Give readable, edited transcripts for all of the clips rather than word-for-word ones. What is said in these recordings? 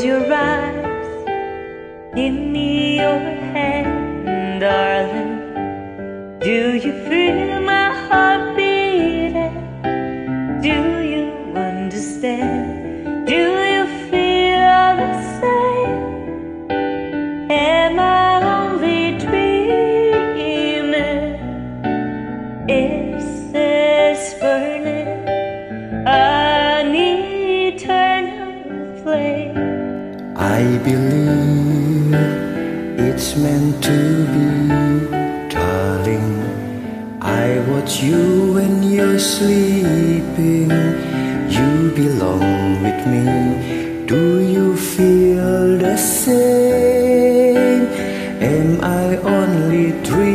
Close your eyes, give me your hand, darling. Do you feel my heart beating? Do you understand? Do you feel the same? Am I only dreaming? Is this burning an eternal flame? I believe it's meant to be, darling. I watch you when you're sleeping. You belong with me. Do you feel the same? Am I only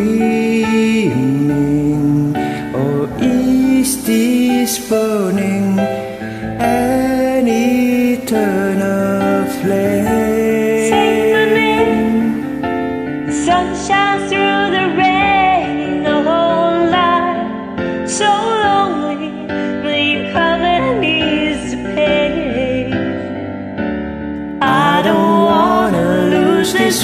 dreaming? Or is this burning an eternal flame? Sing my name. The sun shines through the rain, the whole life so lonely, but you have an easy pain. I don't wanna lose this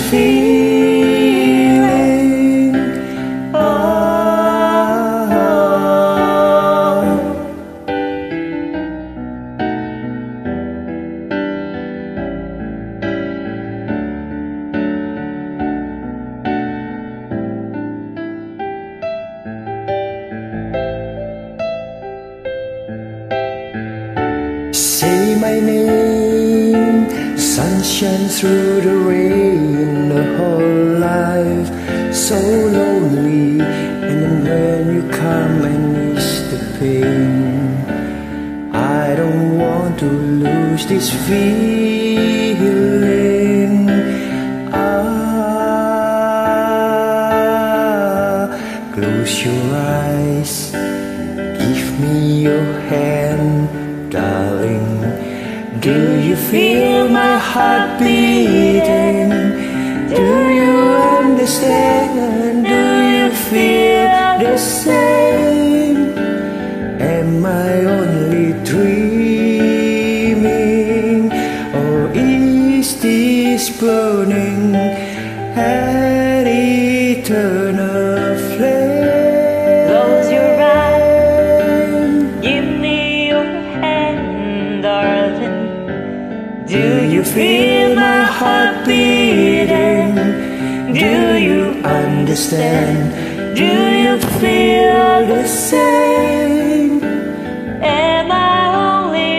feeling. Oh. Say my name, sunshine through the rain, the whole life so lonely. And then when you come and ease the pain, I don't want to lose this feeling. Close your eyes, give me your hand, darling. Do you feel my heart beating? Do you understand? Do you feel the same? Am I only dreaming? Or is this burning an eternal flame? Close your eyes, give me your hand, darling. Do you feel my heart beating? Do you understand? Do you feel the same? Am I only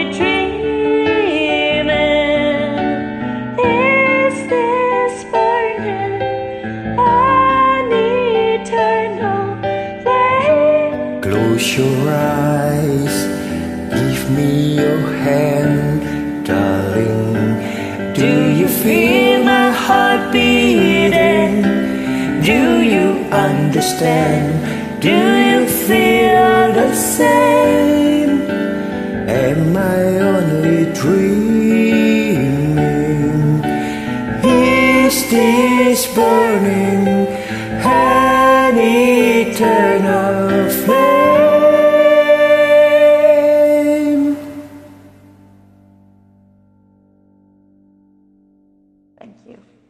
dreaming? Is this burning an eternal flame? Close your eyes, give me your hand, darling. Do you feel my heart beating? Do you understand? Do you feel the same? Am I only dreaming? Is this burning an eternal flame? Thank you.